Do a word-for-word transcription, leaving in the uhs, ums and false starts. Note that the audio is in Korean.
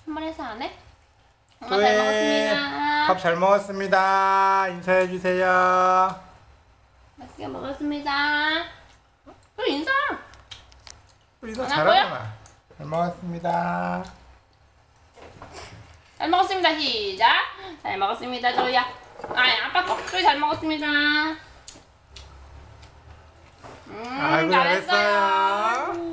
한 번 해서 안 해? 엄마 잘 또해. 먹었습니다. 밥 잘 먹었습니다. 인사해주세요. 맛있게 먹었습니다. 또 인사. 또 인사 안 할 잘하잖아. 잘 먹었습니다. 잘 먹었습니다. 시작. 잘 먹었습니다. 조이야. 아, 아빠 거. 조이 잘 먹었습니다. 음, 아이고, 잘했어요. 잘했어요.